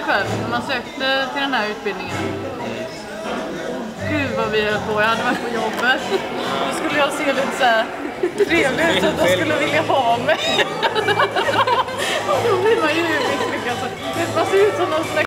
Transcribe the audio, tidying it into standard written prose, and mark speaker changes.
Speaker 1: själv när man sökte till den här utbildningen. Gud vad vi höll på, jag hade varit på jobbet. Då skulle jag se lite så här trevlig ut så att de skulle vilja ha mig. Och då blir man ju misslyckad. Man ser ut som någon slags